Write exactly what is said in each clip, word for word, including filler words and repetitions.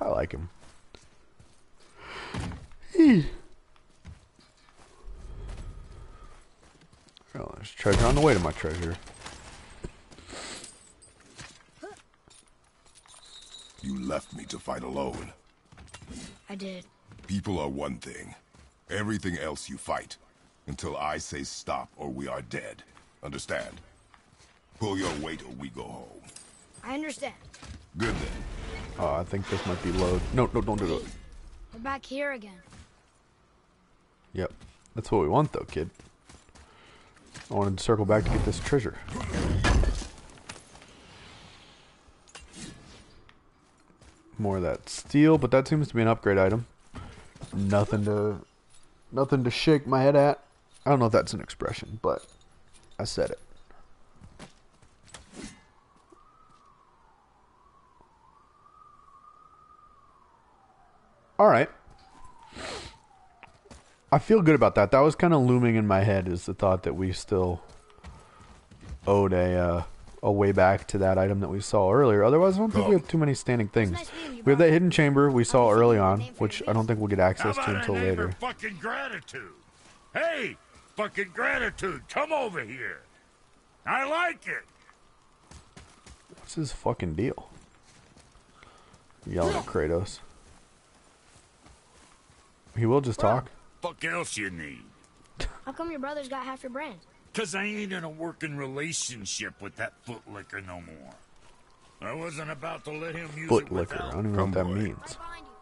I like him. Hey. Oh, there's treasure on the way to my treasure. You left me to fight alone. I did. People are one thing. Everything else you fight. Until I say stop or we are dead. Understand? Pull your weight or we go home. I understand. Good then. Oh, I think this might be load. No, no, don't do it. We're back here again. Yep. That's what we want though, kid. I wanted to circle back to get this treasure. More of that steel, but that seems to be an upgrade item. Nothing to nothing to shake my head at. I don't know if that's an expression, but I said it. Alright. I feel good about that. That was kind of looming in my head, is the thought that we still owed a uh, a way back to that item that we saw earlier. Otherwise, I don't think we have too many standing things. We have that hidden chamber we saw early on, which I don't think we'll get access to until later. Fucking gratitude. Hey, fucking gratitude, come over here. I like it. What's his fucking deal? Yelling at Kratos. He will just talk. Fuck else you need? How come your brother's got half your brand? Cause I ain't in a working relationship with that footlicker no more. I wasn't about to let him use it Footlicker. I don't even know what that means.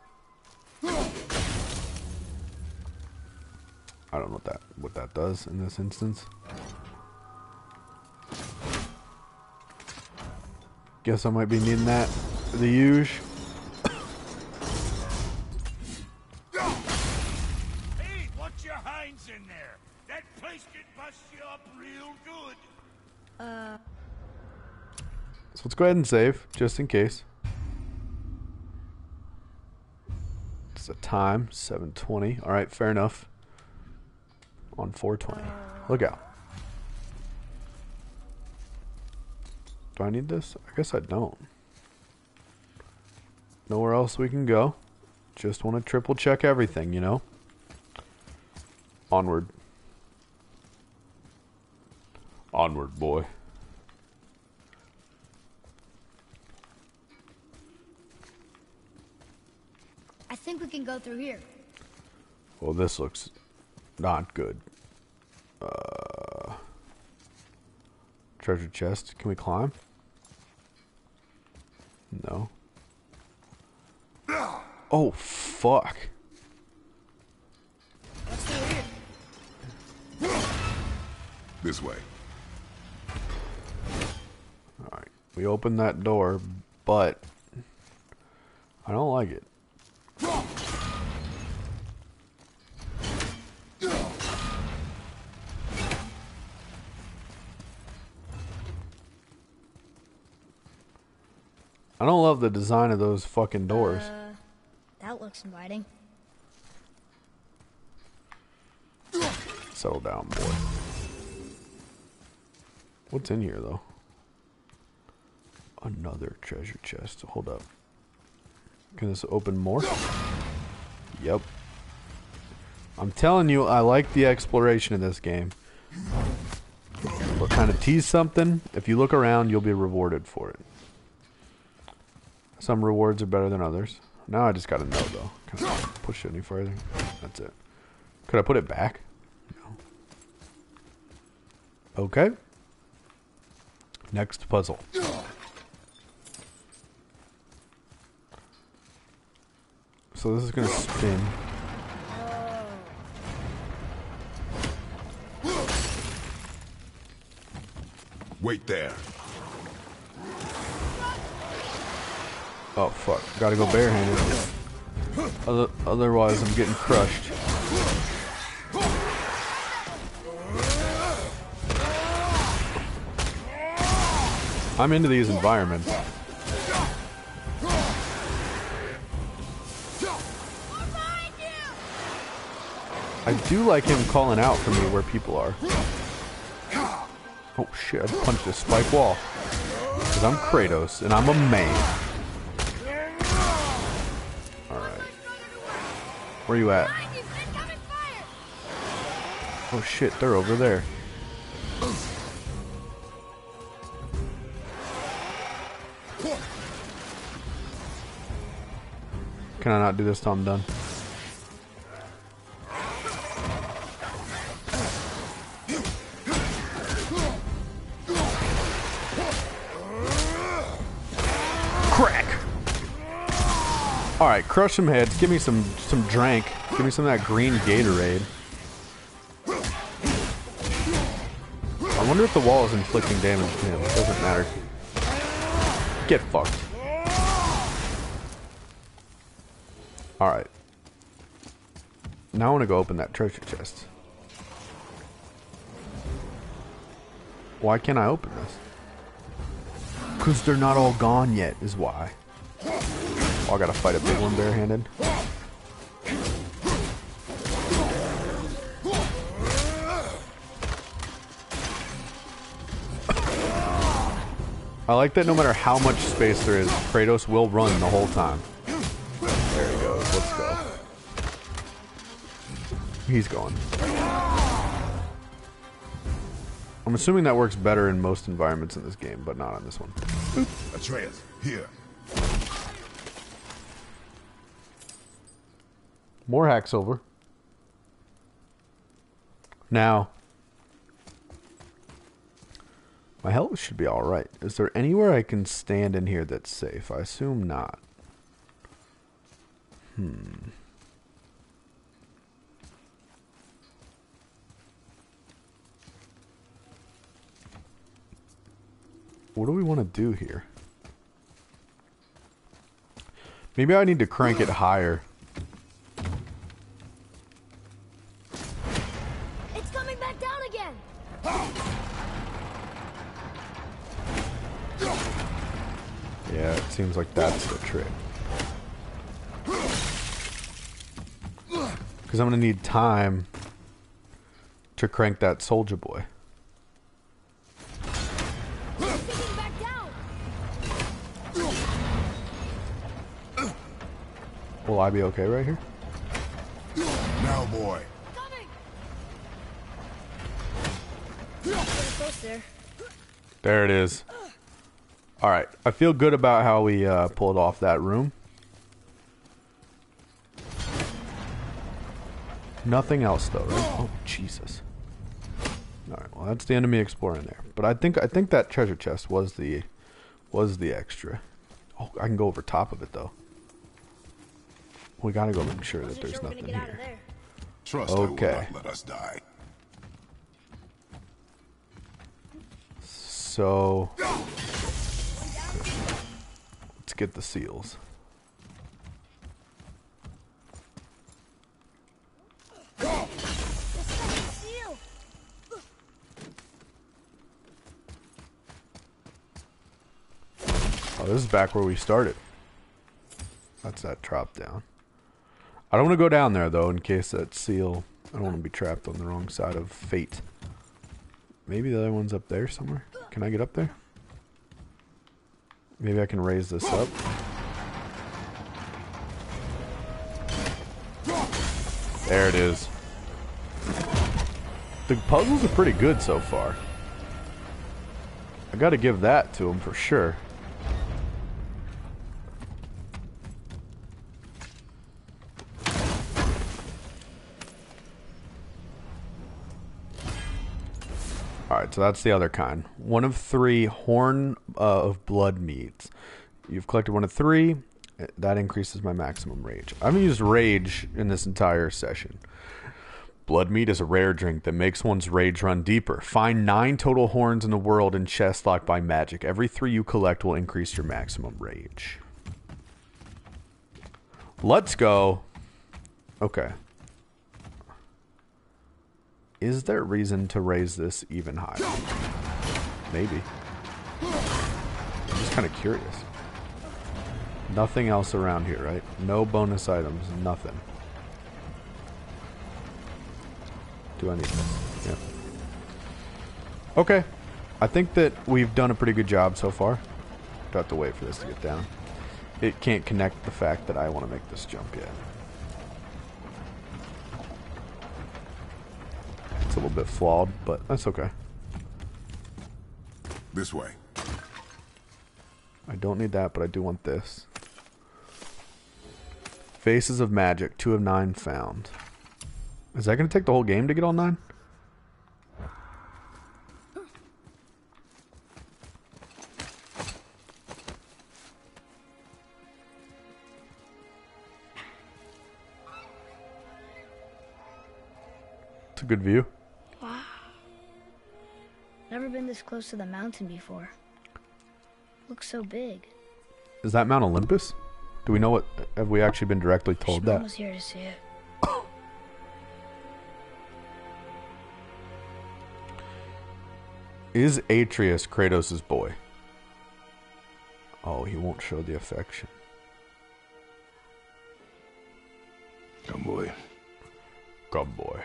I don't know what that what that does in this instance. Guess I might be needing that. The huge. Hey, watch your hinds in there. That place can bust you up real good. Uh. So let's go ahead and save, just in case. It's a time, seven twenty. Alright, fair enough. On four twenty. Look out. Do I need this? I guess I don't. Nowhere else we can go. Just want to triple check everything, you know? Onward. Onward, boy. I think we can go through here. Well, this looks not good. Uh, treasure chest. Can we climb? No. Oh, fuck. What's through here? This way. Alright. We opened that door, but I don't like it. I don't love the design of those fucking doors. Uh, that looks inviting. Settle down, boy. What's in here, though? Another treasure chest. Hold up. Can this open more? Yep. I'm telling you, I like the exploration in this game. We'll kind of tease something. If you look around, you'll be rewarded for it. Some rewards are better than others. Now I just gotta know, though. Can I push it any further? That's it. Could I put it back? No. Okay. Next puzzle. So this is gonna spin. Wait there. Oh fuck! Gotta go barehanded. Other, otherwise, I'm getting crushed. I'm into these environments. I do like him calling out for me where people are. Oh shit, I punched a spike wall. Because I'm Kratos, and I'm a man. Where you at? Oh shit, they're over there. Can I not do this till I'm done? Crack! Alright, crush some heads. Give me some some drink. Give me some of that green Gatorade. I wonder if the wall is inflicting damage to him. It doesn't matter. Get fucked. Alright. Now I want to go open that treasure chest. Why can't I open this? Because they're not all gone yet, is why. Oh, I gotta fight a big one barehanded. I like that no matter how much space there is, Kratos will run the whole time. There he goes. Let's go. He's going. I'm assuming that works better in most environments in this game, but not on this one. Oop. Atreus, here. More hack silver. Now, my health should be alright. Is there anywhere I can stand in here that's safe? I assume not. Hmm. What do we want to do here? Maybe I need to crank it higher. It's coming back down again. Yeah, it seems like that's the trick. Because I'm going to need time to crank that soldier boy. It's back down. Will I be okay right here? Now, boy. Coming. Getting close there. There it is. Alright, I feel good about how we uh, pulled off that room. Nothing else though, right? Oh, Jesus. Alright, well that's the end of me exploring there. But I think I think that treasure chest was the was the extra. Oh, I can go over top of it though. We gotta go make sure that Wasn't there's sure we're nothing gonna get out of here. there. Trust I will Okay. not let us die. So let's get the seals. Seal. Oh, this is back where we started. That's that drop down. I don't want to go down there though in case that seal, I don't want to be trapped on the wrong side of fate. Maybe the other one's up there somewhere. Can I get up there? Maybe I can raise this up. There it is. The puzzles are pretty good so far. I gotta give that to them for sure. Alright, so that's the other kind. One of three horn uh, of blood meats. You've collected one of three. That increases my maximum rage. I haven't used rage in this entire session. Blood meat is a rare drink that makes one's rage run deeper. Find nine total horns in the world in chests locked by magic. Every three you collect will increase your maximum rage. Let's go. Okay. Is there reason to raise this even higher? Maybe. I'm just kind of curious. Nothing else around here, right? No bonus items, nothing. Do I need this? Yeah. Okay. I think that we've done a pretty good job so far. Don't have to wait for this to get down. It can't connect the fact that I want to make this jump yet. It's a little bit flawed, but that's okay. This way. I don't need that, but I do want this. Faces of Magic, two of nine found. Is that going to take the whole game to get all nine? It's a good view. Wow. Never been this close to the mountain before. Looks so big. Is that Mount Olympus? Do we know what? Have we actually been directly told Shmuel that? was here to see it. Is Atreus Kratos' boy? Oh, he won't show the affection. Come, boy. Come, boy.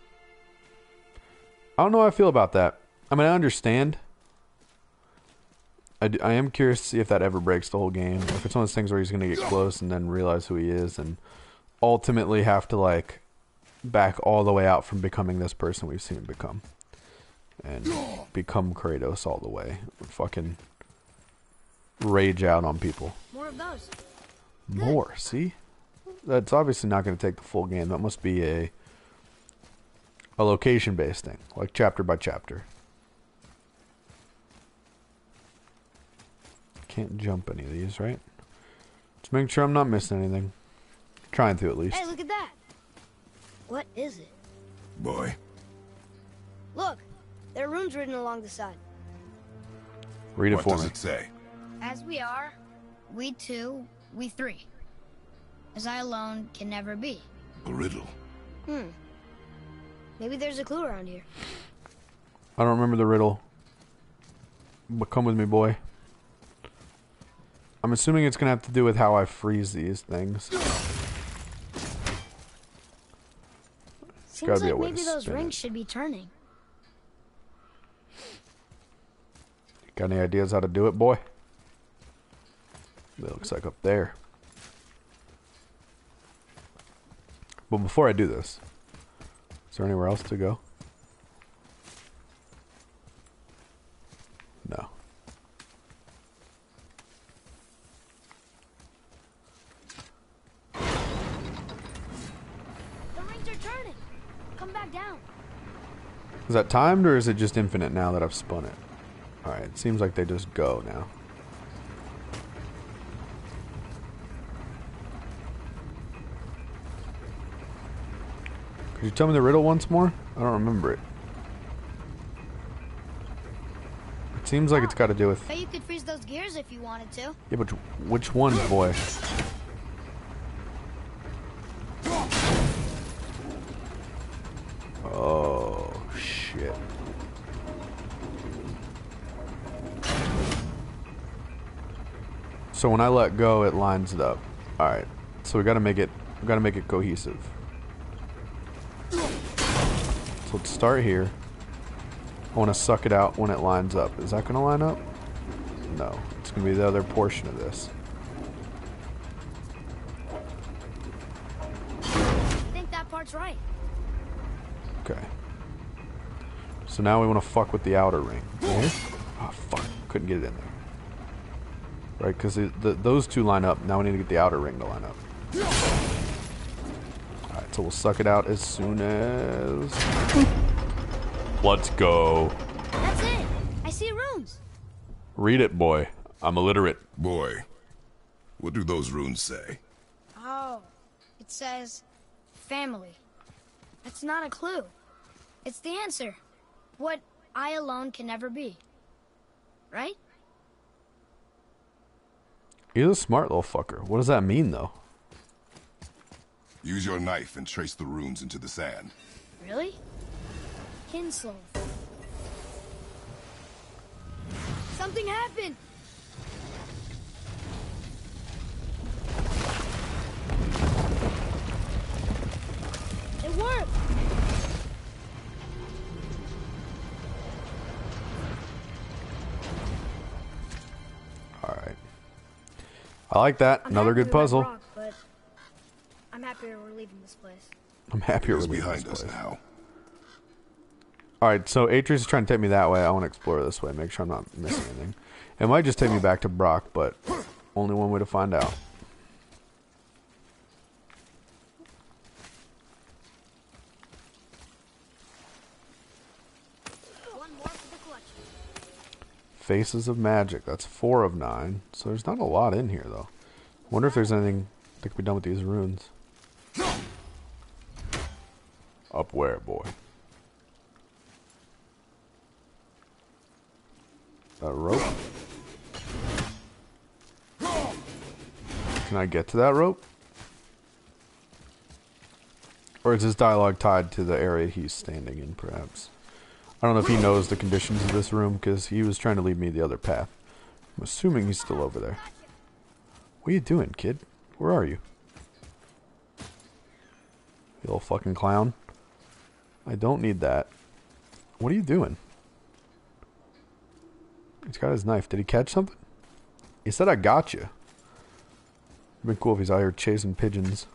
I don't know how I feel about that. I mean, I understand. I, d- I am curious to see if that ever breaks the whole game. If it's one of those things where he's going to get close and then realize who he is and ultimately have to, like, back all the way out from becoming this person we've seen him become. And become Kratos all the way. Fucking rage out on people. More of those. More, see? That's obviously not going to take the full game. That must be a a location-based thing, like chapter by chapter. Can't jump any of these, right? Just making sure I'm not missing anything. Trying to, at least. Hey, look at that. What is it? Boy. Look, there are runes written along the side. Read it What for does me. it say? As we are, we two, we three. As I alone can never be. A riddle. Hmm. Maybe there's a clue around here. I don't remember the riddle. But come with me, boy. I'm assuming it's going to have to do with how I freeze these things. Seems gotta be a like way maybe to those spin rings it. should be turning. Got any ideas how to do it, boy? It looks like up there. But before I do this, is there anywhere else to go? No. The rings are turning. Come back down. Is that timed or is it just infinite now that I've spun it? Alright, it seems like they just go now. Could you tell me the riddle once more? I don't remember it. It seems like it's got to do with... Bet you could freeze those gears if you wanted to. Yeah, but which one, boy? Oh, shit. So when I let go, it lines it up. All right. So we got to make it. We got to make it cohesive. So let's start here. I want to suck it out when it lines up. Is that going to line up? No. It's going to be the other portion of this. I think that part's right. Okay. So now we want to fuck with the outer ring. Here? Oh, fuck. Couldn't get it in there. Right, because the, those two line up. Now we need to get the outer ring to line up. Alright, so we'll suck it out as soon as... Let's go. That's it. I see runes. Read it, boy. I'm illiterate. Boy. What do those runes say? Oh, it says family. That's not a clue. It's the answer. What I alone can never be. Right? He's a smart little fucker. What does that mean, though? Use your knife and trace the runes into the sand. Really? Kinslow. Something happened. It worked. Alright. I like that. I'm Another happy good we went puzzle. wrong, but I'm happier we're leaving this place. I'm happier It's with behind this us place. now. Alright, so Atreus is trying to take me that way. I want to explore this way, make sure I'm not missing anything. It might just take me back to Brock, but only one way to find out. One more for the collection. Faces of Magic. That's four of nine. So there's not a lot in here, though. Wonder if there's anything that can be done with these runes. Up where, boy? A rope? Can I get to that rope? Or is this dialogue tied to the area he's standing in, perhaps? I don't know if he knows the conditions of this room, because he was trying to lead me the other path. I'm assuming he's still over there. What are you doing, kid? Where are you? You little fucking clown. I don't need that. What are you doing? He's got his knife. Did he catch something? He said, I got you. It'd been cool if he's out here chasing pigeons.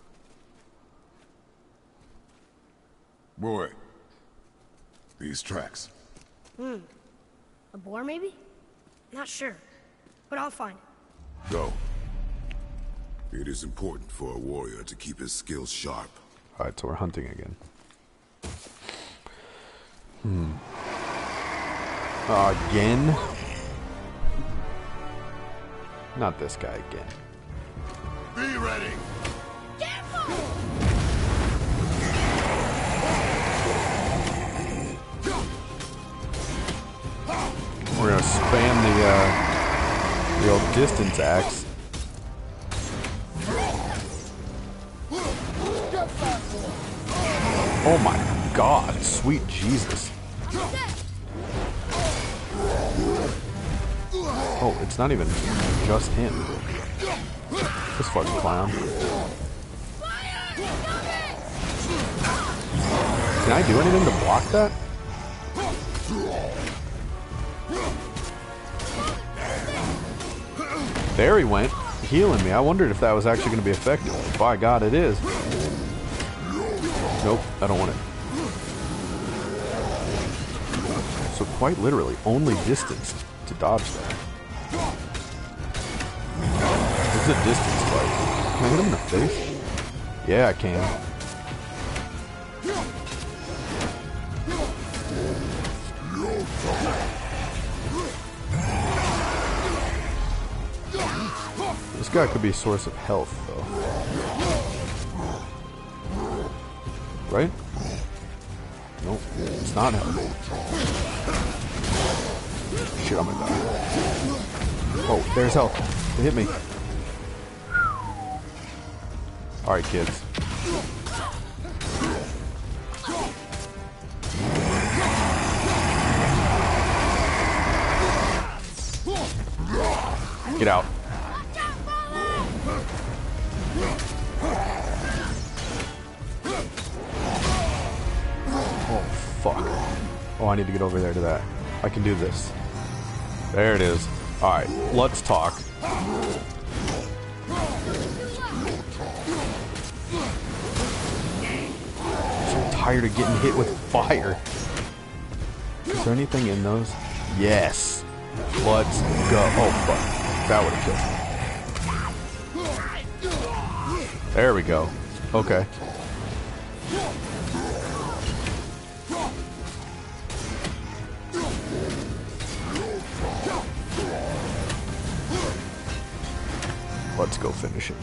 Boy, these tracks. Hmm. A boar, maybe? Not sure. But I'll find it. Go. It is important for a warrior to keep his skills sharp. Alright, so we're hunting again. Hmm. Uh, again? Not this guy again. Be ready! Careful! We're gonna spam the, uh, the old distance axe. Oh my god, sweet Jesus. Oh, it's not even just him. This fucking clown. Can I do anything to block that? There he went, healing me. I wondered if that was actually going to be effective. By God, it is. Nope, I don't want it. So quite literally, only distance to dodge that. This is a distance fight. Can I hit him in the face? Yeah, I can. This guy could be a source of health, though. Right? Nope, it's not health. Shit, I'm gonna die. Oh, there's health. It hit me. Alright, kids. Get out. Oh, fuck. Oh, I need to get over there to that. I can do this. There it is. Alright, let's talk. I'm so tired of getting hit with fire. Is there anything in those? Yes. Let's go. Oh, fuck. That would have killed me. There we go. Okay. Let's go finish him.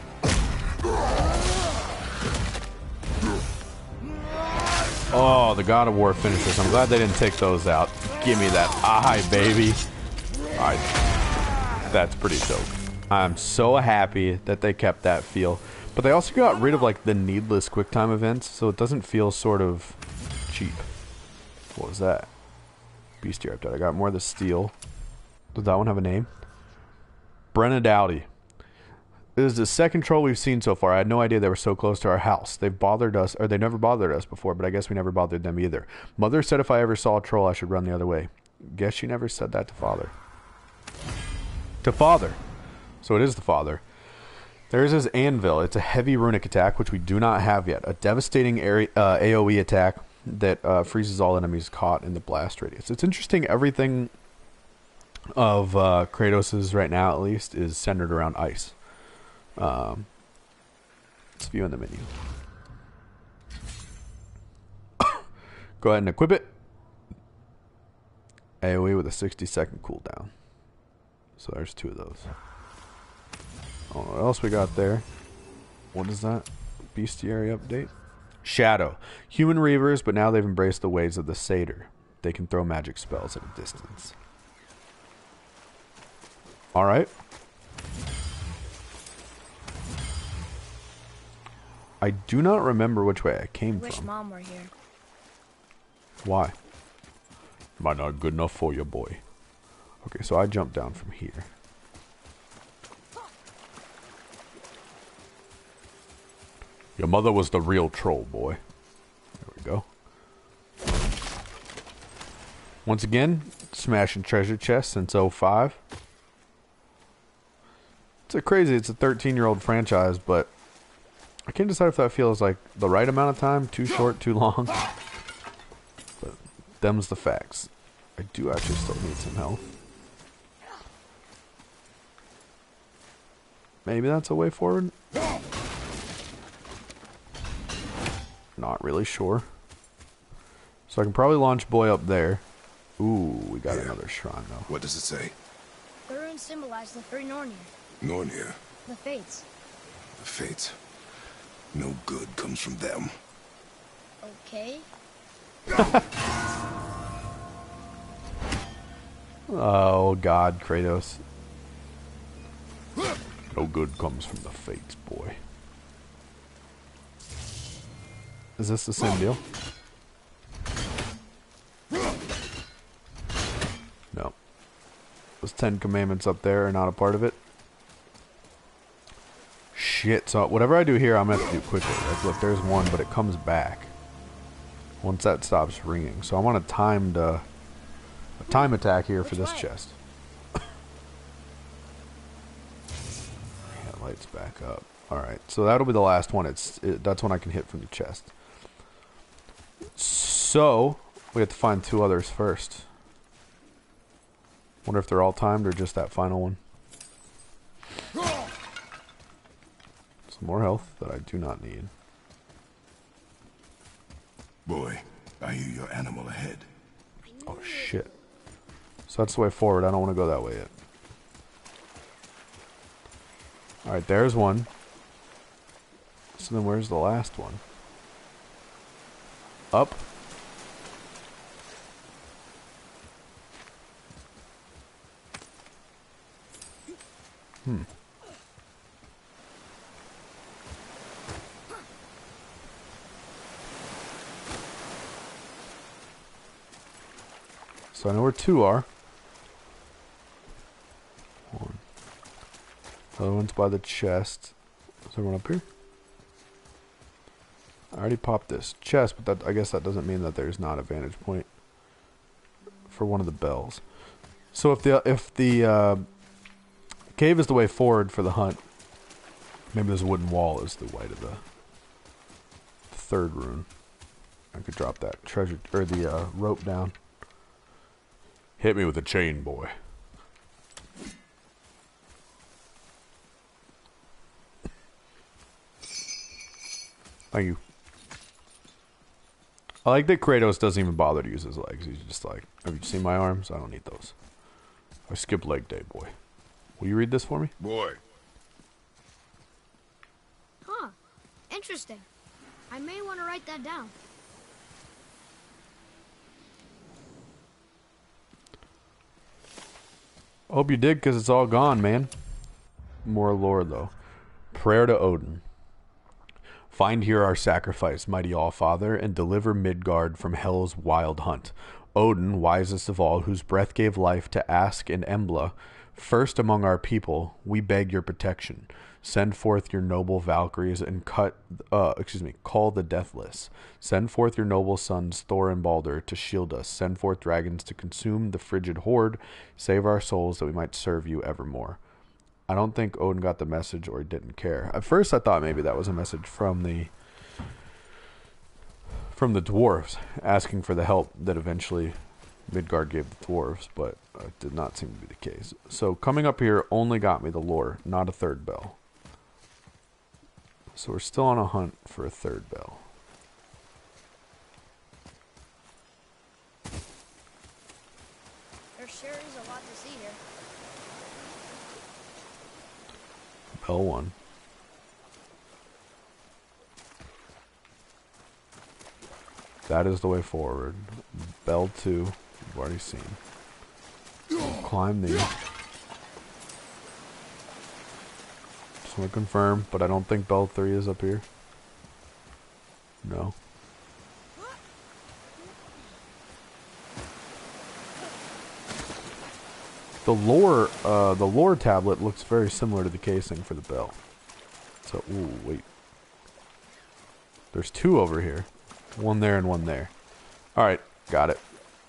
Oh, the God of War finishers. I'm glad they didn't take those out. Give me that eye, baby. Alright. That's pretty dope. I'm so happy that they kept that feel. But they also got rid of like the needless QuickTime events, so it doesn't feel sort of cheap. What was that? Bestiary Reptile. I got more of the steel. Does that one have a name? Brenna Dowdy. This is the second troll we've seen so far. I had no idea they were so close to our house. They've bothered us, or they never bothered us before, but I guess we never bothered them either. Mother said if I ever saw a troll, I should run the other way. Guess she never said that to Father. To Father. So it is the Father. There's his Anvil. It's a heavy runic attack, which we do not have yet. A devastating area, uh, AoE attack. that uh, freezes all enemies caught in the blast radius. It's interesting. Everything of uh, Kratos's right now, at least, is centered around ice. Um, let's view in the menu. Go ahead and equip it. AoE with a sixty second cooldown. So there's two of those. Oh, what else we got there? What is that? Bestiary update? Shadow. Human Reavers, but now they've embraced the ways of the Satyr. They can throw magic spells at a distance. Alright. I do not remember which way I came Wish from. Mom were here. Why? Am I not good enough for you, boy? Okay, so I jumped down from here. Your mother was the real troll, boy. There we go. Once again, smashing treasure chests since oh five. It's a crazy, it's a thirteen year old franchise, but I can't decide if that feels like the right amount of time, too short, too long. But them's the facts. I do actually still need some health. Maybe that's a way forward? Not really sure. So I can probably launch boy up there. Ooh, we got Yeah. another shrine though. What does it say? The runes symbolize the three Nornir, Nornir, the Fates. the Fates. No good comes from them. Okay. Oh god, Kratos. No good comes from the Fates, boy. Is this the same deal? No. Those Ten Commandments up there are not a part of it. Shit, so whatever I do here, I'm gonna have to do quickly. Like, look, there's one, but it comes back once that stops ringing. So I want a timed, uh, a time attack here for this chest. Yeah, lights back up. Alright, so that'll be the last one. It's it, that's one I can hit from the chest. So, we have to find two others first. Wonder if they're all timed or just that final one. Some more health that I do not need. Boy, I hear your animal ahead. Oh shit. So that's the way forward. I don't want to go that way yet. Alright, there's one. So then where's the last one? Up. Hmm. So I know where two are. One. The other one's by the chest. Is there one up here? I already popped this chest, but that I guess that doesn't mean that there's not a vantage point for one of the bells. So if the if the uh, cave is the way forward for the hunt, maybe this wooden wall is the way to the third rune. I could drop that treasure or the uh, rope down. Hit me with a chain, boy. Thank you. I like that Kratos doesn't even bother to use his legs. He's just like, have you seen my arms? I don't need those. I skip leg day, boy. Will you read this for me? Boy, Huh. Interesting. I may want to write that down. I hope you did, because it's all gone, man. More lore, though. Prayer to Odin. Find here our sacrifice, mighty All-Father, and deliver Midgard from hell's wild hunt. Odin, wisest of all, whose breath gave life to Ask and Embla, first among our people, we beg your protection. Send forth your noble Valkyries and cut, uh, excuse me, call the deathless. Send forth your noble sons Thor and Balder to shield us. Send forth dragons to consume the frigid horde. Save our souls that we might serve you evermore. I don't think Odin got the message, or he didn't care. At first I thought maybe that was a message from the from the dwarves, asking for the help that eventually Midgard gave the dwarves, but it did not seem to be the case. So coming up here only got me the lore, not a third bell. So we're still on a hunt for a third bell. There sure is a lot to see here. Bell one. That is the way forward. Bell two, we've already seen. Climb these. Just want to confirm, but I don't think bell three is up here. No. The lore, uh, the lore tablet looks very similar to the casing for the bell. So, ooh, wait. There's two over here. One there and one there. Alright, got it.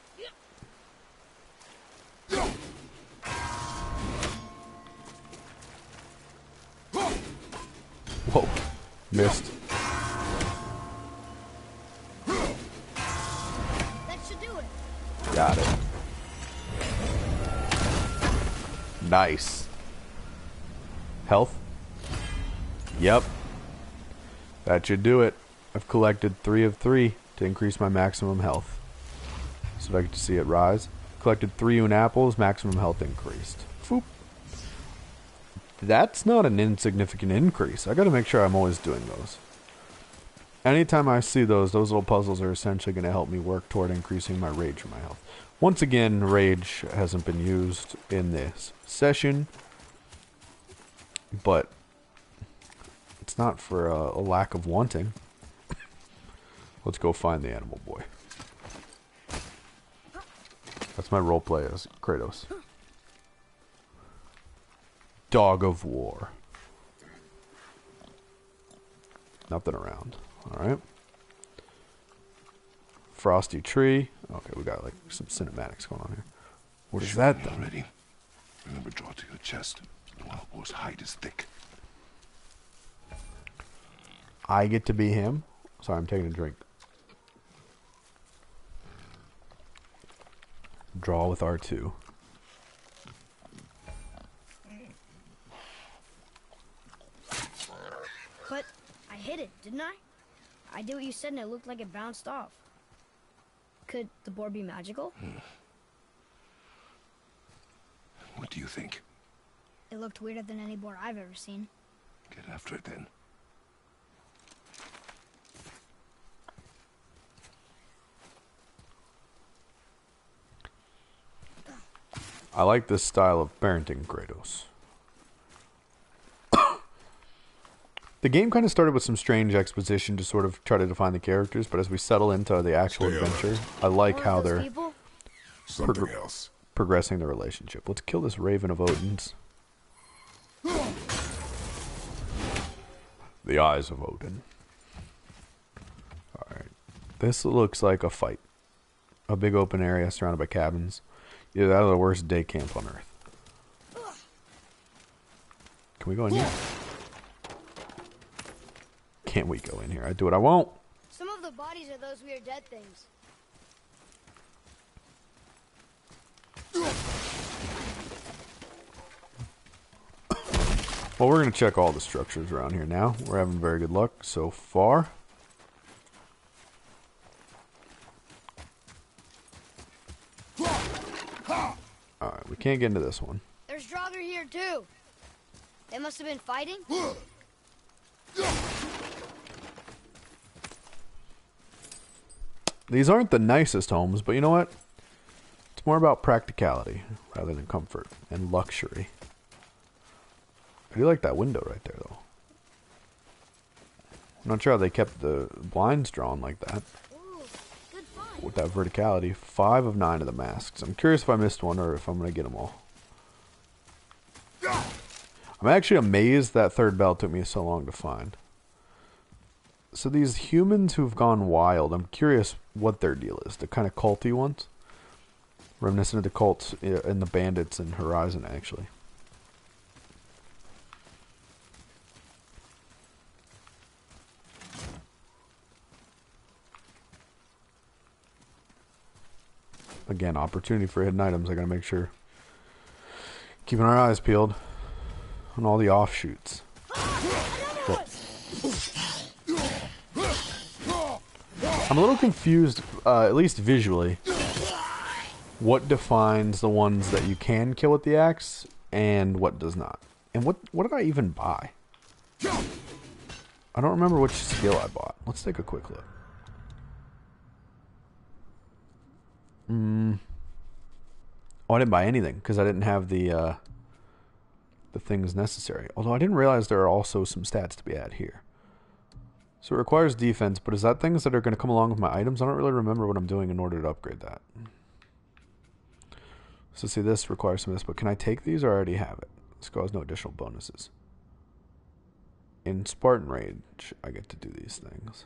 Whoa, missed. That should do it. Got it. Nice. Health? Yep. That should do it. I've collected three of three to increase my maximum health. So if I get to see it rise. Collected three Oon apples, maximum health increased. Foop. That's not an insignificant increase. I gotta make sure I'm always doing those. Anytime I see those, those little puzzles are essentially going to help me work toward increasing my rage and my health. Once again, rage hasn't been used in this session, but it's not for a, a lack of wanting. Let's go find the animal boy. That's my roleplay as Kratos. Dog of war. Nothing around. Alright. Frosty tree. Okay, we got like some cinematics going on here. What is that then? Ready? Remember, draw to your chest. The wild boar's hide is thick. I get to be him? Sorry, I'm taking a drink. Draw with R two. But I hit it, didn't I? I did what you said and it looked like it bounced off. Could the board be magical? Hmm. What do you think? It looked weirder than any board I've ever seen. Get after it then. I like this style of parenting Kratos. The game kind of started with some strange exposition to sort of try to define the characters, but as we settle into the actual Stay adventure, alert. I like One how of those they're people? Something Progr- else. progressing the relationship. Let's kill this Raven of Odin's. The Eyes of Odin. Alright. This looks like a fight. A big open area surrounded by cabins. Either that or the worst day camp on Earth. Can we go in here? Can't we go in here? I do what I won't. Some of the bodies are those weird dead things. Well, we're going to check all the structures around here now. We're having very good luck so far. Alright, we can't get into this one. There's Draugr here too. They must have been fighting. These aren't the nicest homes, but you know what? It's more about practicality rather than comfort and luxury. I do like that window right there, though. I'm not sure how they kept the blinds drawn like that. Ooh, good find. With that verticality. Five of nine of the masks. I'm curious if I missed one or if I'm going to get them all. I'm actually amazed that third bell took me so long to find. So these humans who've gone wild, I'm curious what their deal is. The kind of culty ones? Reminiscent of the cults and the bandits in Horizon, actually. Again, opportunity for hidden items. I gotta make sure. Keeping our eyes peeled on all the offshoots. But I'm a little confused, uh, at least visually. What defines the ones that you can kill with the axe and what does not? And what what did I even buy? I don't remember which skill I bought. Let's take a quick look. Mm. Oh, I didn't buy anything because I didn't have the uh, the things necessary. Although I didn't realize there are also some stats to be had here. So it requires defense, but is that things that are going to come along with my items? I don't really remember what I'm doing in order to upgrade that. So see, this requires some of this, but can I take these or I already have it? This causes no additional bonuses. In Spartan Rage, I get to do these things.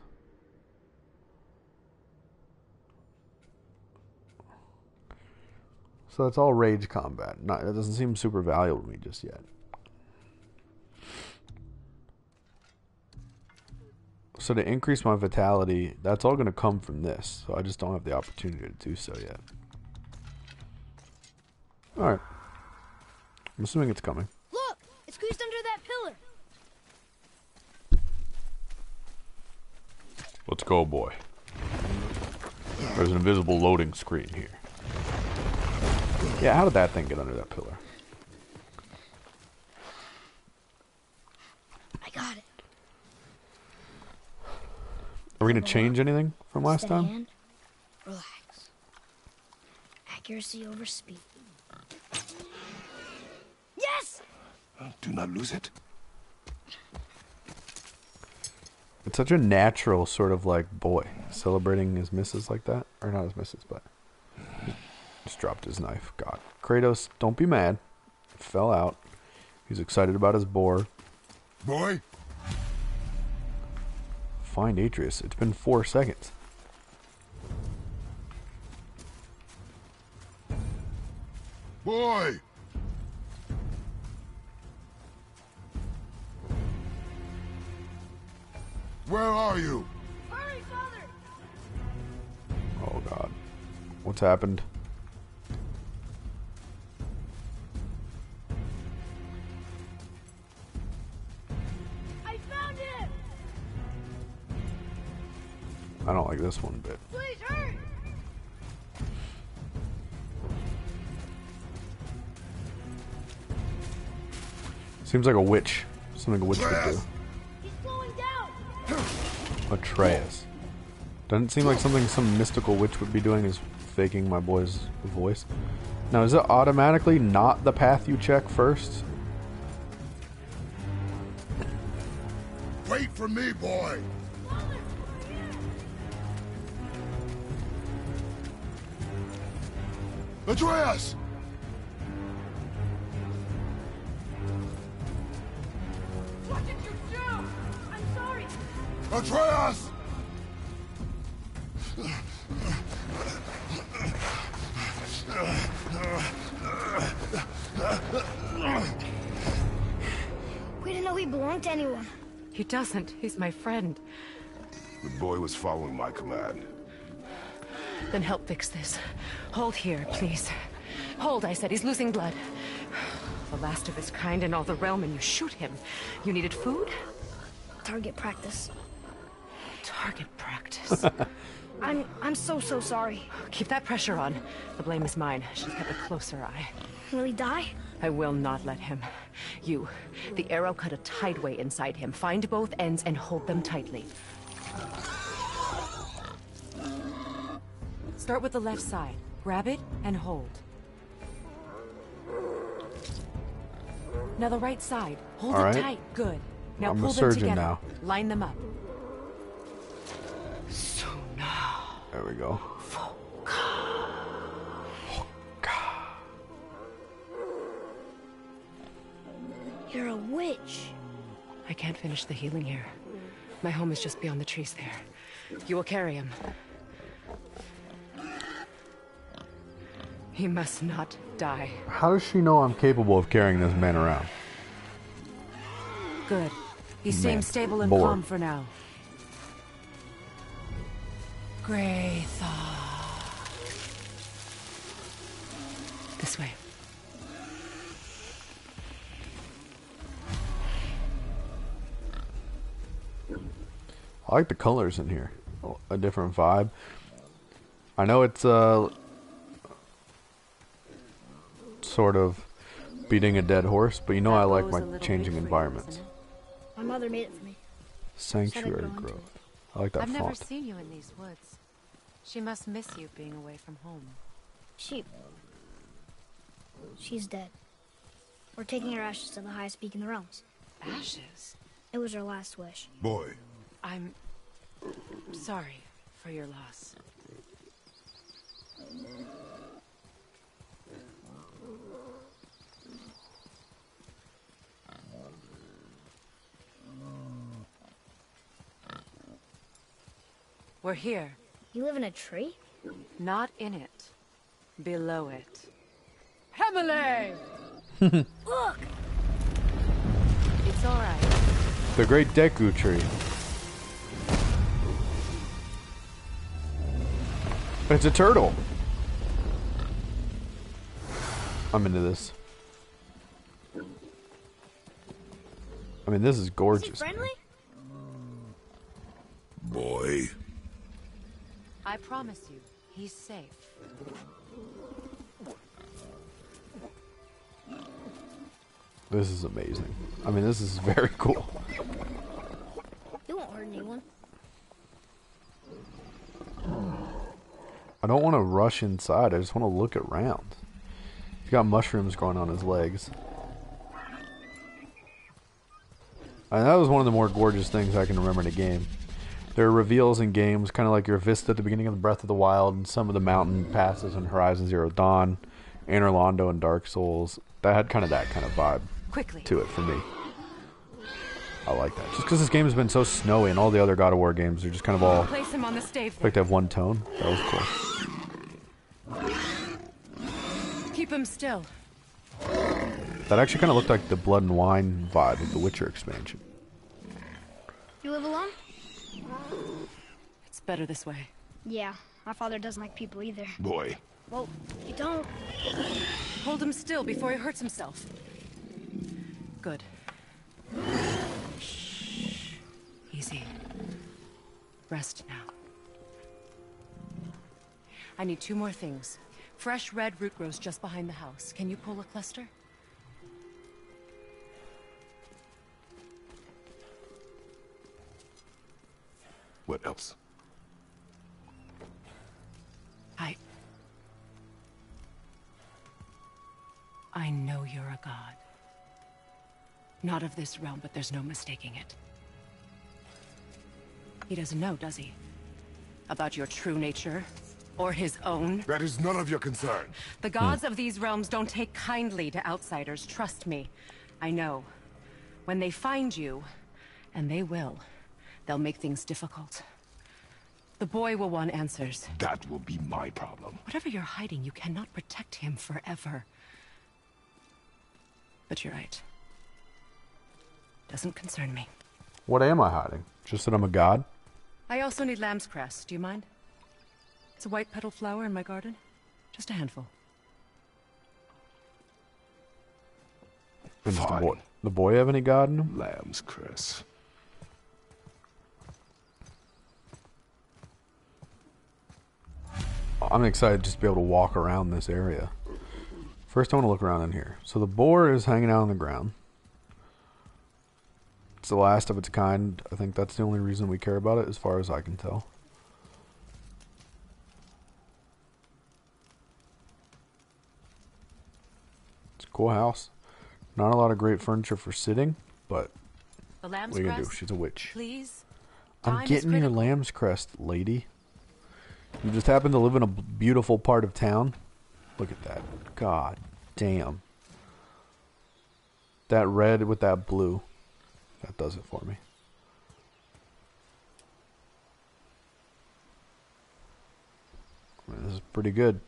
So that's all rage combat. Not, it doesn't seem super valuable to me just yet. So to increase my vitality, that's all going to come from this. So I just don't have the opportunity to do so yet. Alright. I'm assuming it's coming. Look! It's squeezed under that pillar! Let's go, boy. There's an invisible loading screen here. Yeah, how did that thing get under that pillar? I got it. Are we going to change anything from last Stand, time? relax. Accuracy over speed. Yes! Do not lose it. It's such a natural sort of like boy celebrating his misses like that. Or not his misses, but just dropped his knife. God. Kratos, don't be mad. Fell out. He's excited about his boar. Boy? Find Atreus. It's been four seconds. Boy! Where are you? Hurry, Father! Oh God. What's happened? I found him! I don't like this one bit. Please hurry! Seems like a witch. Something a witch would do. He's slowing down! Atreus. Doesn't seem like something some mystical witch would be doing is faking my boy's voice. Now, is it automatically not the path you check first? Wait for me, boy! Atreus! What did you do? I'm sorry! Atreus! We didn't know he belonged to anyone. He doesn't. He's my friend. The boy was following my command. Then help fix this. Hold here, please. Hold, I said. He's losing blood. The last of his kind in all the realm, and you shoot him. You needed food? Target practice. Target practice. I'm I'm so so sorry. Keep that pressure on. The blame is mine. I should have kept a closer eye. Will he die? I will not let him. You, the arrow cut a tideway inside him. Find both ends and hold them tightly. Start with the left side. Grab it and hold. Now the right side. Hold All it right. tight. Good. Now I'm a pull them surgeon together. now. Line them up. So now. There we go. You're a witch. I can't finish the healing here. My home is just beyond the trees there. You will carry him. He must not die. How does she know I'm capable of carrying this man around? Good. He Man, seems stable and bored. calm for now. Greythaw. This way. I like the colors in here. A different vibe. I know it's uh sort of beating a dead horse, but you know I like my changing environments. My mother made it for me. Sanctuary Said I'd grow into Grove. I like that I've never font. seen you in these woods. She must miss you being away from home. She... She's dead. We're taking her ashes to the highest peak in the realms. Ashes? It was her last wish. Boy, I'm sorry for your loss. We're here. You live in a tree? Not in it. Below it. Emily! Look! It's alright. The Great Deku Tree. It's a turtle. I'm into this. I mean, this is Is he gorgeous. friendly? boy. I promise you, he's safe. This is amazing. I mean, this is very cool. You won't hurt anyone. I don't want to rush inside. I just want to look around. He's got mushrooms growing on his legs. And that was one of the more gorgeous things I can remember in a game. There are reveals in games, kind of like your Vista at the beginning of the Breath of the Wild, and some of the mountain passes in Horizon Zero Dawn, Anor Londo, and Dark Souls. That had kind of that kind of vibe Quickly. to it for me. I like that. Just because this game has been so snowy, and all the other God of War games are just kind of all Place him on the stave. like to have one tone. That was cool. Keep him still. That actually kind of looked like the Blood and Wine vibe of the Witcher expansion. You live alone? It's better this way. Yeah, my father doesn't like people either. Boy. Well, you don't. Hold him still before he hurts himself. Good. Shh. Easy. Rest now. I need two more things. Fresh red root grows just behind the house. Can you pull a cluster? What else? I... I know you're a god. Not of this realm, but there's no mistaking it. He doesn't know, does he? About your true nature? Or his own? That is none of your concern. The gods of these realms don't take kindly to outsiders, trust me. I know. When they find you, and they will, they'll make things difficult. The boy will want answers. That will be my problem. Whatever you're hiding, you cannot protect him forever. But you're right. Doesn't concern me. What am I hiding? Just that I'm a god? I also need lamb's cress. Do you mind? It's a white petal flower in my garden. Just a handful. And does the Fine. boy, the boy have any god in him? Lamb's cress. I'm excited just to be able to walk around this area. First, I want to look around in here. So the boar is hanging out on the ground. It's the last of its kind. I think that's the only reason we care about it, as far as I can tell. It's a cool house. Not a lot of great furniture for sitting, but The lamb's what are you gonna do? cress, She's a witch. please. I'm Time is getting your critical. lamb's crest, lady. You just happen to live in a b- beautiful part of town. Look at that. God damn. That red with that blue. That does it for me. I mean, this is pretty good.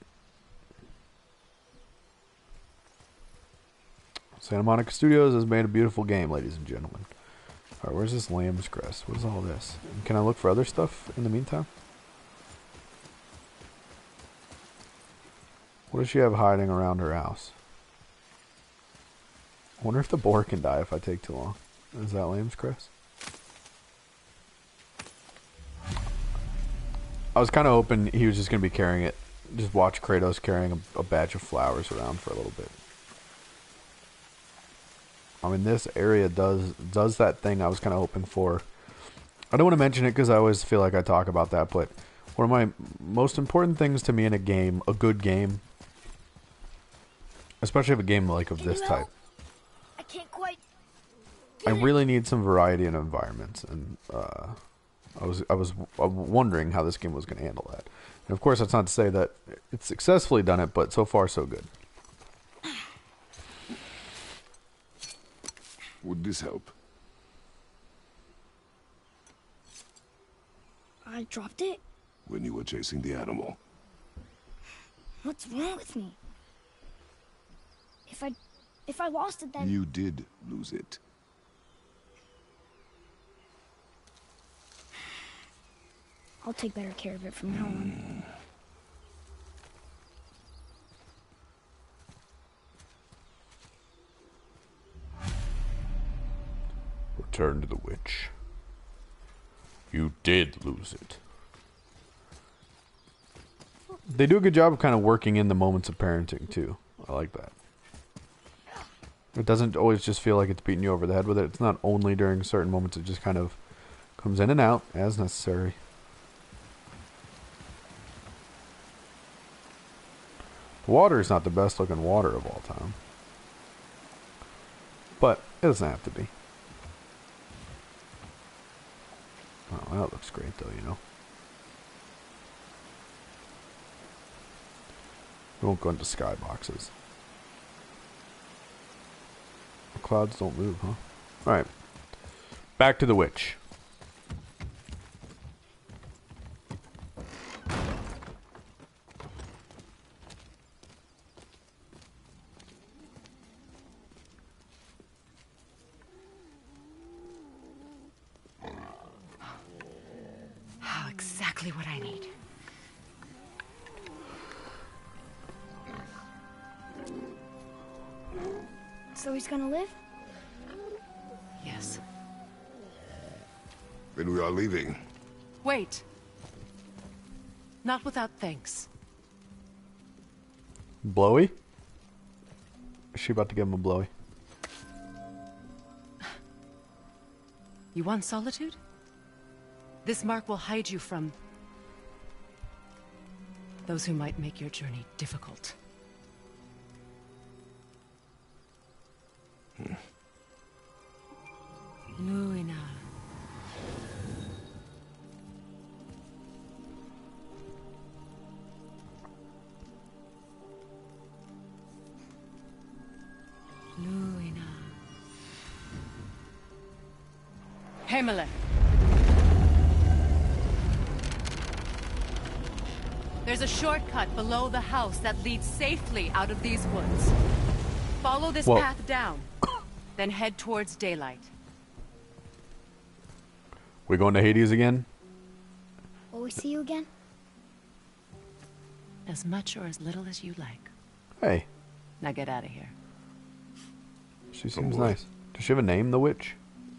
Santa Monica Studios has made a beautiful game, ladies and gentlemen. Alright, where's this lamb's crest? What is all this? And can I look for other stuff in the meantime? What does she have hiding around her house? I wonder if the boar can die if I take too long. Is that lamb's Chris? I was kind of hoping he was just going to be carrying it. Just watch Kratos carrying a, a batch of flowers around for a little bit. I mean, this area does does that thing I was kind of hoping for. I don't want to mention it because I always feel like I talk about that, but one of my most important things to me in a game, a good game, especially if a game like of this type, I can't quite. I really need some variety in environments, and uh, I was I was wondering how this game was going to handle that. And of course, that's not to say that it's successfully done it, but so far so good. Would this help? I dropped it? When you were chasing the animal. What's wrong with me? If I... if I lost it, then... You did lose it. I'll take better care of it from now on. Return to the witch. You did lose it. They do a good job of kind of working in the moments of parenting, too. I like that. It doesn't always just feel like it's beating you over the head with it. It's not only during certain moments. It just kind of comes in and out as necessary. The water is not the best looking water of all time. But it doesn't have to be. Oh, that looks great though, you know. We won't go into skyboxes. The clouds don't move, huh? Alright. Back to the witch. Exactly what I need. So he's gonna live? Yes. Then we are leaving. Wait. Not without thanks. Blowy? Is she about to give him a blowy? You want solitude? This mark will hide you from those who might make your journey difficult. Hmm. Luina. Luina. Himalay. There's a shortcut below the house that leads safely out of these woods. Follow this Whoa. path down, then head towards daylight. We going to Hades again? Will we see you again? As much or as little as you like. Hey, Now get out of here. she seems boy. nice. Does she have a name, the witch?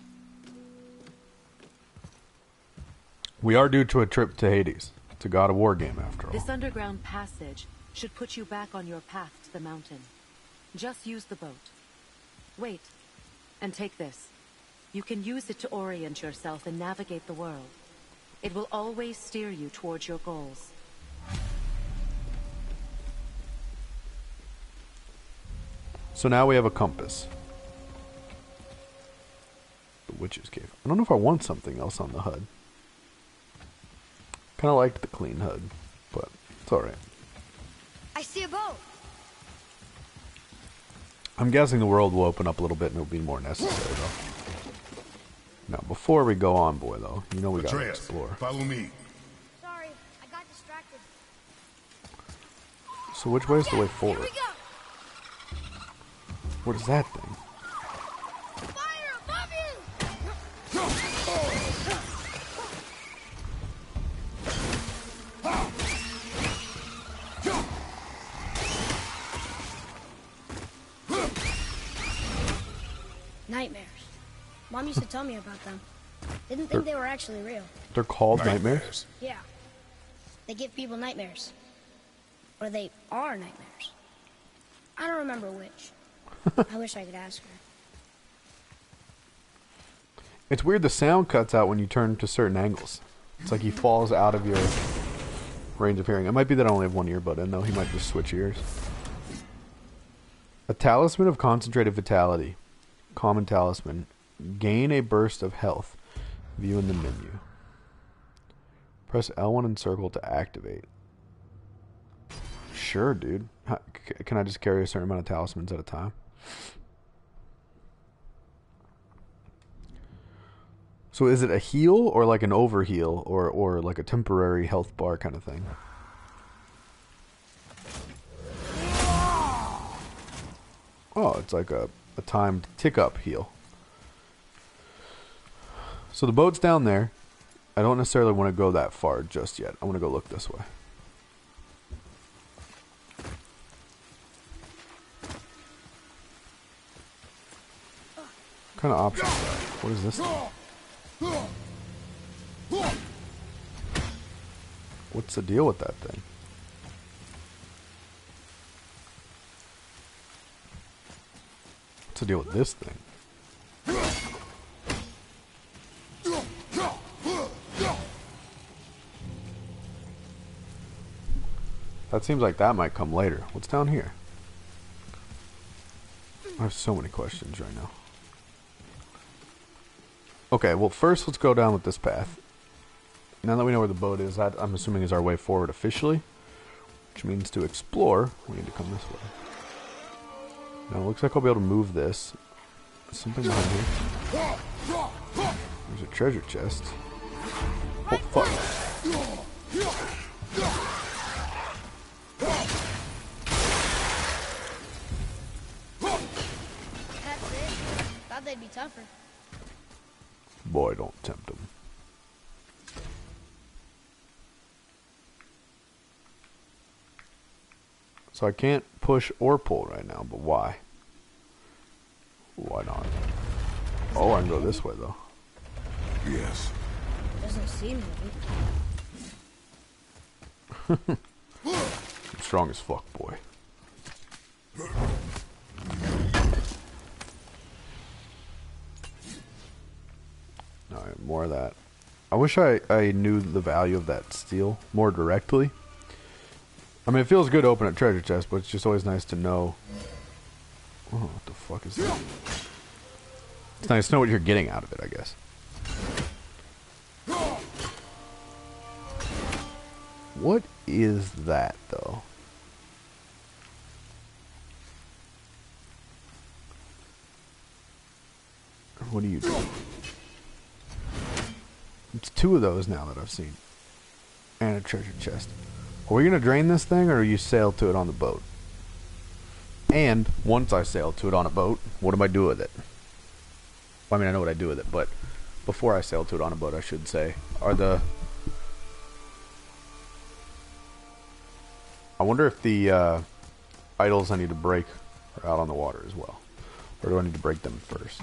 We are due to a trip to Hades. It's a God of War game, after all. This underground passage should put you back on your path to the mountain. Just use the boat. Wait, and take this. You can use it to orient yourself and navigate the world. It will always steer you towards your goals. So now we have a compass. The witch's cave. I don't know if I want something else on the H U D. Kind of liked the clean H U D, but it's alright. I see a boat. I'm guessing the world will open up a little bit and it'll be more necessary, though. Now, before we go on, boy, though, you know we gotta Atreus, explore. follow me. Sorry, I got distracted. So which way is the way Here forward? we go. What is that thing? Fire above you! Mom used to tell me about them. Didn't think they were actually real. They're called nightmares? Nightmares. Yeah. They give people nightmares. Or they are nightmares. I don't remember which. I wish I could ask her. It's weird the sound cuts out when you turn to certain angles. It's like he falls out of your range of hearing. It might be that I only have one earbud in, though. He might just switch ears. A talisman of concentrated vitality. Common talisman. Gain a burst of health. View in the menu. Press L one and circle to activate. Sure, dude. How, c- can I just carry a certain amount of talismans at a time? So is it a heal or like an overheal or, or like a temporary health bar kind of thing? Oh, it's like a, a timed tick up heal. So the boat's down there. I don't necessarily want to go that far just yet. I want to go look this way. What kind of options are there? What is this thing? What's the deal with that thing? What's the deal with this thing? That seems like that might come later. What's down here? I have so many questions right now. Okay, well first let's go down with this path. Now that we know where the boat is, that I'm assuming is our way forward officially. Which means to explore, we need to come this way. Now it looks like I'll be able to move this. Something behind here. There's a treasure chest. Oh fuck. That's it. Thought they'd be tougher. Boy, don't tempt them. So I can't push or pull right now, but why? Why not? Oh, I can go this way though. Yes. Doesn't seem right. I'm strong as fuck, boy. Alright, more of that. I wish I, I knew the value of that steel more directly. I mean, it feels good to open a treasure chest, but it's just always nice to know. Oh, what the fuck is that? It's nice to know what you're getting out of it, I guess. What is that, though? What do you do? It's two of those now that I've seen. And a treasure chest. Are we going to drain this thing, or you sail to it on the boat? And, once I sail to it on a boat, what do I do with it? Well, I mean, I know what I do with it, but before I sail to it on a boat, I should say, are the... I wonder if the uh, idols I need to break are out on the water as well. Or do I need to break them first?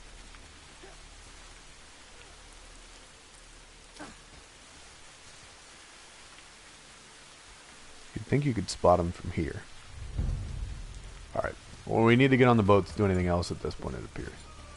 You'd think you could spot them from here. Alright. Well, we need to get on the boat to do anything else at this point, it appears.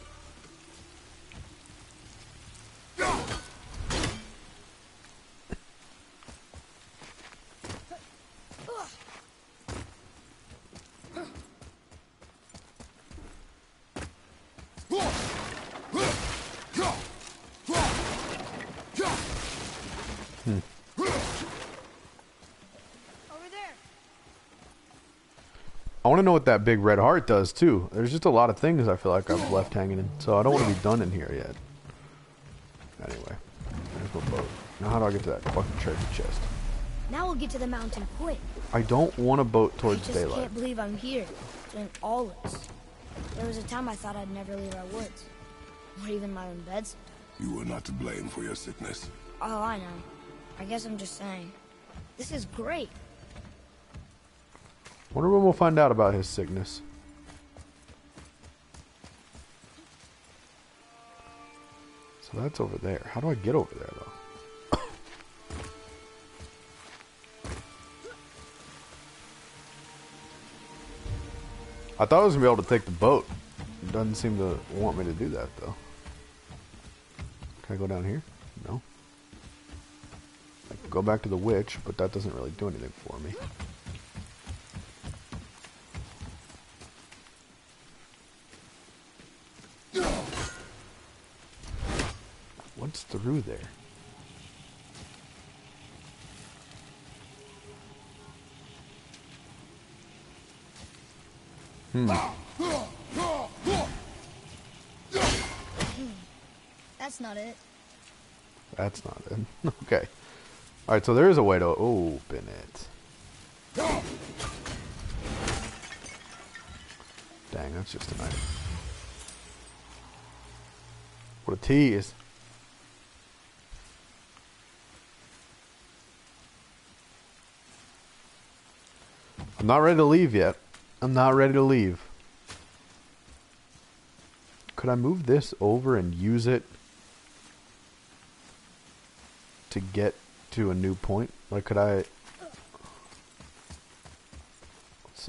Hmm. I want to know what that big red heart does too. There's just a lot of things I feel like I've left hanging in, so I don't want to be done in here yet. Anyway, there's my boat. Now how do I get to that fucking treasure chest? Now we'll get to the mountain quick. I don't want a boat I towards just daylight. can't believe I'm here, doing all this. There was a time I thought I'd never leave our woods, or even my own beds. You were not to blame for your sickness. Oh, I know. I guess I'm just saying. This is great. Wonder when we'll find out about his sickness. So that's over there. How do I get over there, though? I thought I was going to be able to take the boat. It doesn't seem to want me to do that, though. Can I go down here? No. I can go back to the witch, but that doesn't really do anything for me. What's through there? Hmm. That's not it. That's not it. Okay. Alright, so there is a way to open it. Dang, that's just a knife. What a tease. I'm not ready to leave yet. I'm not ready to leave. Could I move this over and use it to get to a new point? Like, could I... Let's see.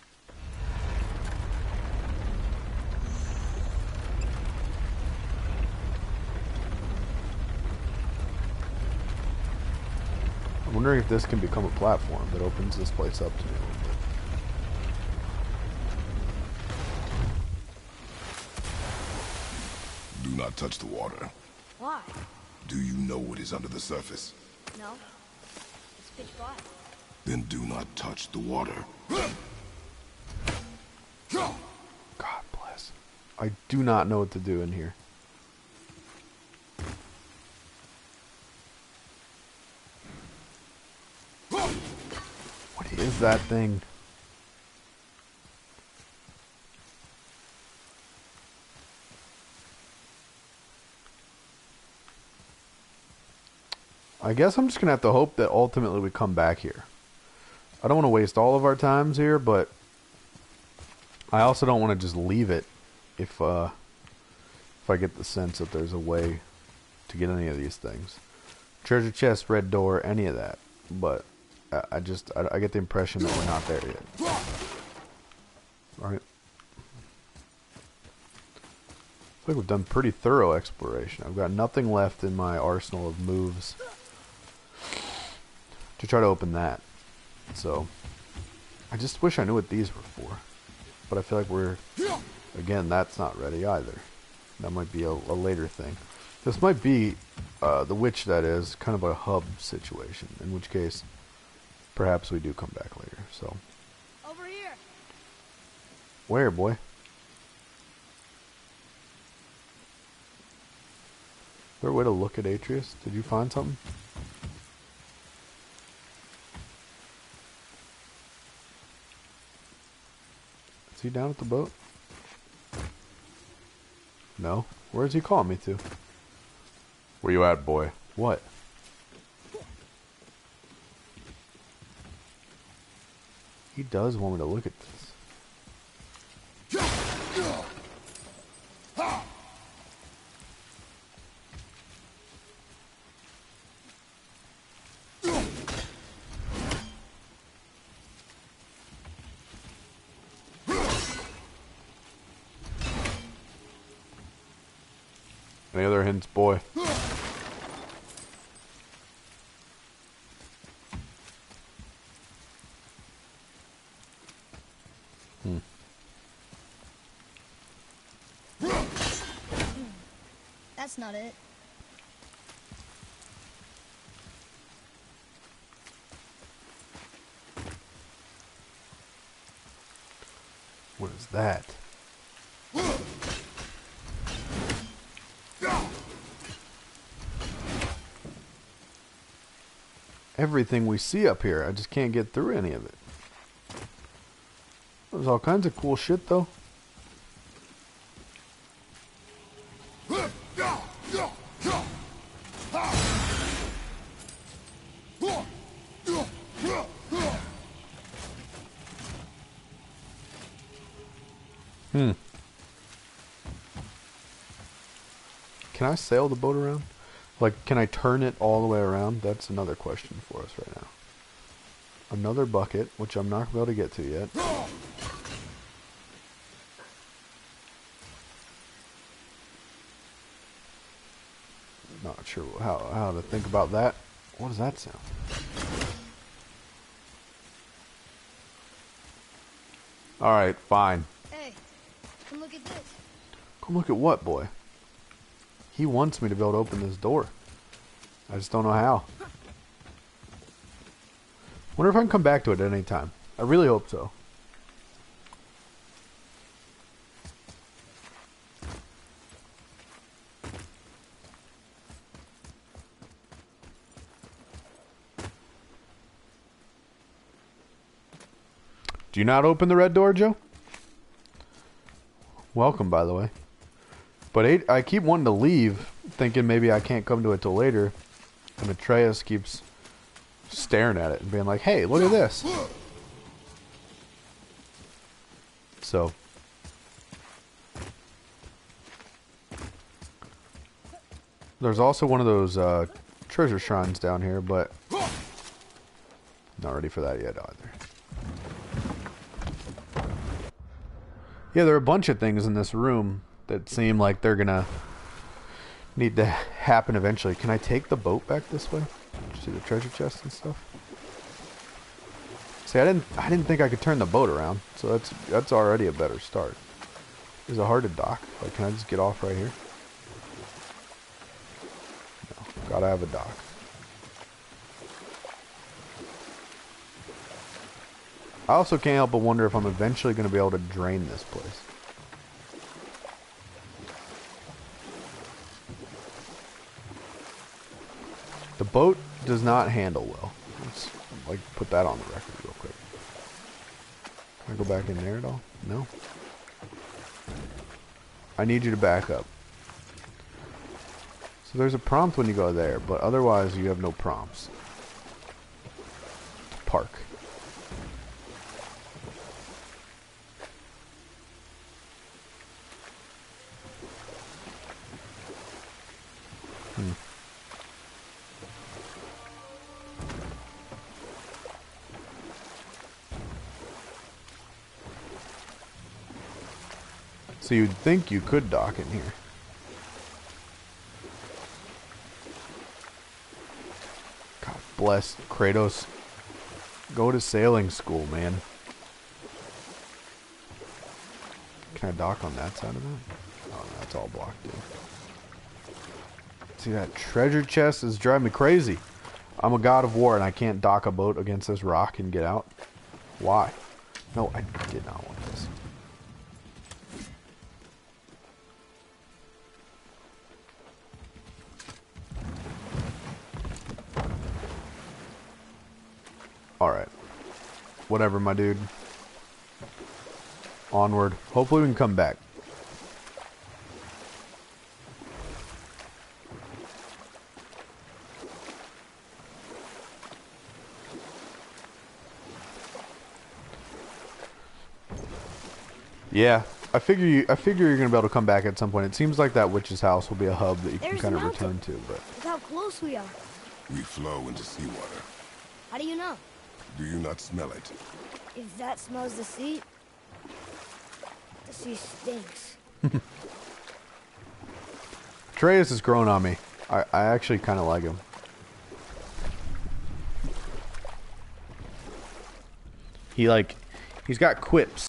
I'm wondering if this can become a platform that opens this place up to me a little bit. Do not touch the water. Why? Do you know what is under the surface? No. It's pitch black. Then do not touch the water. God bless. I do not know what to do in here. What is that thing? I guess I'm just gonna have to hope that ultimately we come back here. I don't want to waste all of our times here, but I also don't want to just leave it if uh, if I get the sense that there's a way to get any of these things. Treasure chest, red door, any of that. But I, I just I, I get the impression that we're not there yet. All right. I feel like we've done pretty thorough exploration. I've got nothing left in my arsenal of moves to try to open that. So I just wish I knew what these were for. But I feel like we're, again, that's not ready either. That might be a, a later thing. This might be uh, the witch, that is, kind of a hub situation. In which case, perhaps we do come back later. So Over here. where, boy? Is there a way to look at Atreus? Did you find something? Is he down at the boat? No. Where is he calling me to? Where you at, boy? What? He does want me to look at this. Any other hints, boy? Hmm. That's not it. What is that? Everything we see up here, I just can't get through any of it. There's all kinds of cool shit, though. Hmm. can I sail the boat around? Like, can I turn it all the way around? That's another question for us right now. Another bucket, which I'm not going to be able to get to yet. Not sure how, how to think about that. What does that sound? Alright, fine. Hey, come look at this. Come look at what, boy? He wants me to be able to open this door. I just don't know how. Wonder if I can come back to it at any time. I really hope so. Do you not open the red door, Joe? Welcome, by the way. But eight, I keep wanting to leave, thinking maybe I can't come to it till later. And Atreus keeps staring at it and being like, hey, look at this. So. There's also one of those uh, treasure shrines down here, but not ready for that yet either. Yeah, there are a bunch of things in this room that seem like they're gonna need to happen eventually. Can I take the boat back this way? See the treasure chest and stuff? See, I didn't I didn't think I could turn the boat around, so that's that's already a better start. Is it hard to dock? Like, can I just get off right here? No, gotta have a dock. I also can't help but wonder if I'm eventually going to be able to drain this place. The boat does not handle well. Let's like put that on the record real quick. Can I go back in there at all? No. I need you to back up. So there's a prompt when you go there, but otherwise you have no prompts. Park. Hmm. So you'd think you could dock in here. God bless Kratos. Go to sailing school, man. Can I dock on that side of that? Oh, no, that's all blocked in. See, that treasure chest is driving me crazy. I'm a god of war and I can't dock a boat against this rock and get out. Why? No, I did not want this. Alright. Whatever, my dude. Onward. Hopefully we can come back. Yeah, I figure you. I figure you're gonna be able to come back at some point. It seems like that witch's house will be a hub that you There's can kind of mountain. return to. But Look how close we are. We flow into seawater. How do you know? Do you not smell it? If that smells the sea, the sea stinks. Atreus has grown on me. I, I actually kind of like him. He like, he's got quips.